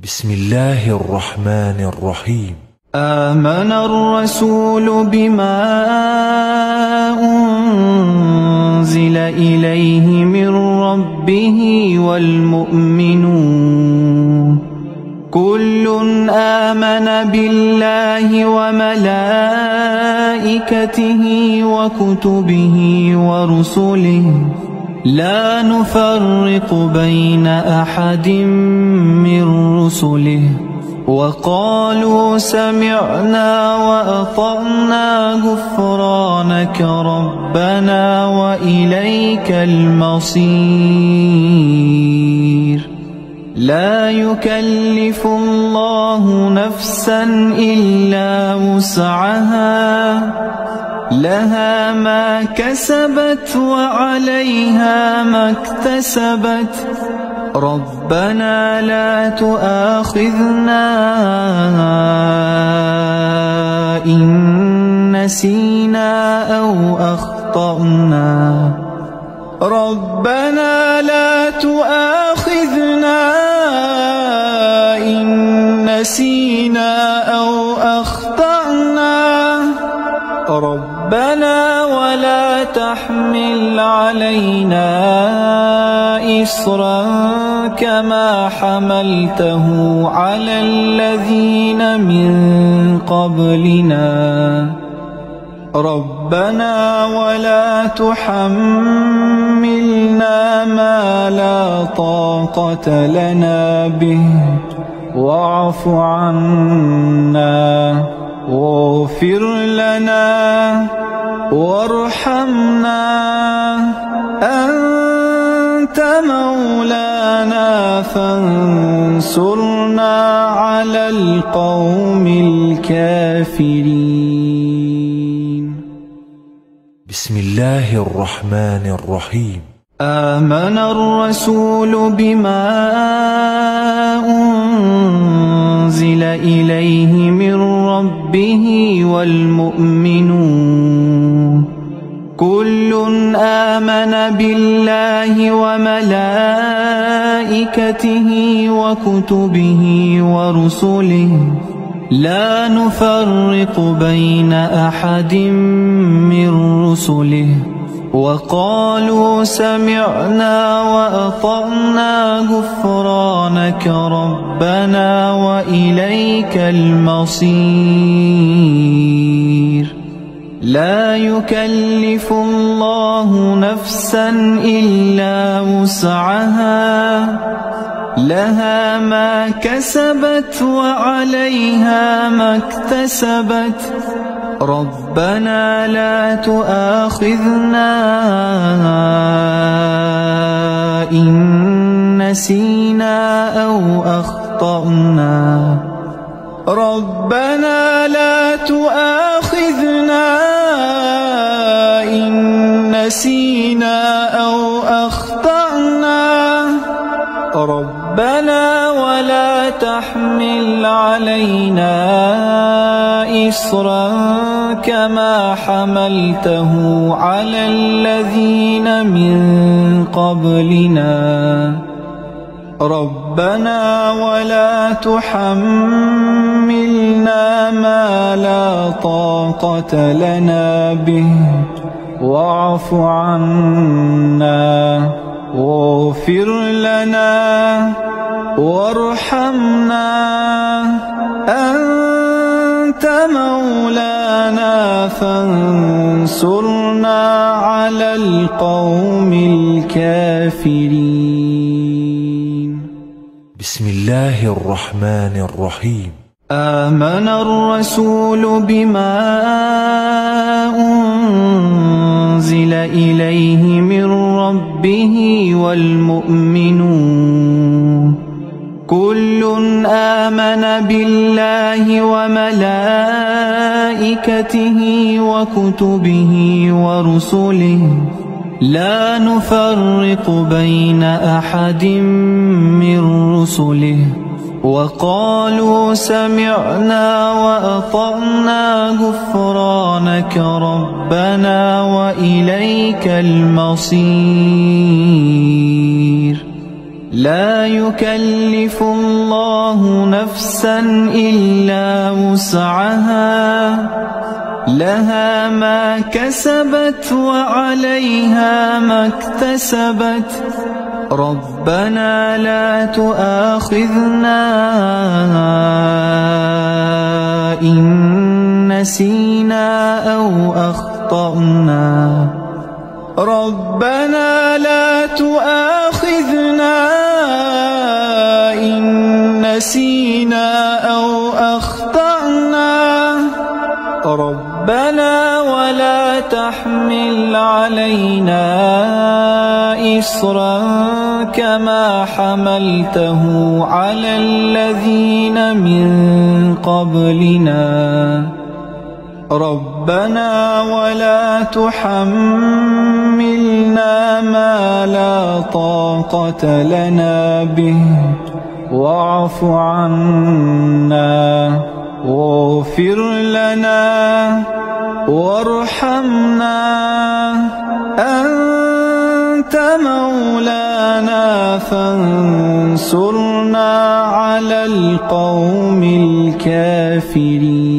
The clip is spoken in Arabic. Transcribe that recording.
بسم الله الرحمن الرحيم. آمن الرسول بما أنزل إليه من ربه والمؤمنون كل آمن بالله وملائكته وكتبه ورسله لا نفرق بين أحد من رسله وقالوا سمعنا وأطعنا غفرانك ربنا وإليك المصير. لا يكلف الله نفسا إلا وسعها لها ما كسبت وعليها ما اكتسبت ربنا لا تؤاخذنا إن نسينا أو أخطأنا ربنا لا تؤاخذنا إن نسينا أو أخطأنا ربنا ولا تحمل علينا إصرا كما حملته على الذين من قبلنا ربنا ولا تحملنا ما لا طاقة لنا به واعف عنا واغفر لنا وارحمنا أنت مولانا فانصرنا على القوم الكافرين. بسم الله الرحمن الرحيم. آمن الرسول بما أنزل إليه من ربه والمؤمنون كل آمن بالله وملائكته وكتبه ورسله لا نفرق بين أحد من رسله وقالوا سمعنا وأطعنا غفرانك ربنا وإليك المصير. لا يكلف الله نفسا إلا وسعها لها ما كسبت وعليها ما اكتسبت ربنا لا تؤاخذنا إن نسينا أو أخطأنا ربنا لا تؤاخذنا إن نسينا أو أخطأنا ربنا ولا تحمل علينا إصرا كما حملته على الذين من قبلنا ربنا ولا تحملنا ما لا طاقة لنا به واعف عنا واغفر لنا وارحمنا أنت مولانا فانصرنا على القوم الكافرين. بسم الله الرحمن الرحيم. آمن الرسول بما أنزل إليه من ربه والمؤمنون كل آمن بالله وملائكته وكتبه ورسله لا نفرق بين أحد من رسله وقالوا سمعنا وأطعنا غفرانك ربنا وإليك المصير. لا يكلف الله نفسا إلا وسعها لها ما كسبت وعليها ما اكتسبت ربنا لا تؤاخذنا إن نسينا أو أخطأنا ربنا لا تؤاخذنا إن نسينا أو أخطأنا ربنا ولا تحمل علينا إصرا كما حملته على الذين من قبلنا ربنا ولا تحملنا ما لا طاقة لنا به واعف عنا واغفر لنا وارحمنا أنت مولانا فانصرنا على القوم الكافرين.